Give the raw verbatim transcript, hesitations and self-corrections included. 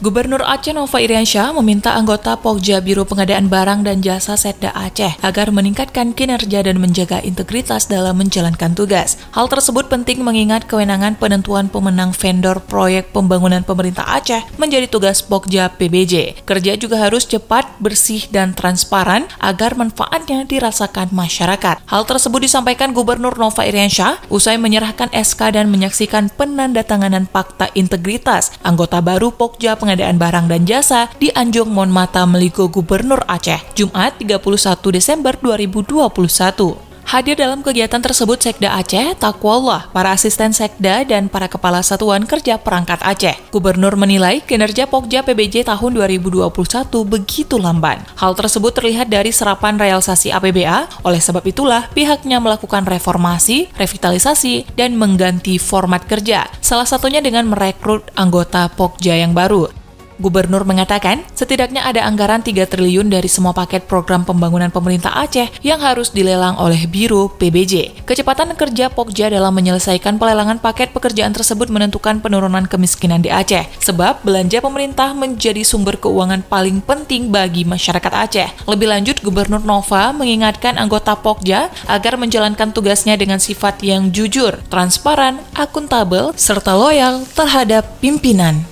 Gubernur Aceh Nova Iriansyah meminta anggota Pokja Biro Pengadaan Barang dan Jasa Setda Aceh agar meningkatkan kinerja dan menjaga integritas dalam menjalankan tugas. Hal tersebut penting mengingat kewenangan penentuan pemenang vendor proyek pembangunan pemerintah Aceh menjadi tugas Pokja P B J. Kerja juga harus cepat, bersih, dan transparan agar manfaatnya dirasakan masyarakat. Hal tersebut disampaikan Gubernur Nova Iriansyah usai menyerahkan S K dan menyaksikan penandatanganan Fakta Integritas anggota baru Pokja Pengadaan Barang dan Jasa di Anjung Monmata Meligo Gubernur Aceh, Jumat tiga puluh satu Desember dua ribu dua puluh satu. Hadir dalam kegiatan tersebut Sekda Aceh, Taqwallah, para asisten Sekda, dan para kepala satuan kerja perangkat Aceh. Gubernur menilai kinerja Pokja P B J tahun dua ribu dua puluh satu begitu lamban. Hal tersebut terlihat dari serapan realisasi A P B A, oleh sebab itulah pihaknya melakukan reformasi, revitalisasi, dan mengganti format kerja, salah satunya dengan merekrut anggota Pokja yang baru. Gubernur mengatakan, setidaknya ada anggaran tiga triliun dari semua paket program pembangunan pemerintah Aceh yang harus dilelang oleh Biro P B J. Kecepatan kerja Pokja dalam menyelesaikan pelelangan paket pekerjaan tersebut menentukan penurunan kemiskinan di Aceh, sebab belanja pemerintah menjadi sumber keuangan paling penting bagi masyarakat Aceh. Lebih lanjut, Gubernur Nova mengingatkan anggota Pokja agar menjalankan tugasnya dengan sifat yang jujur, transparan, akuntabel, serta loyal terhadap pimpinan.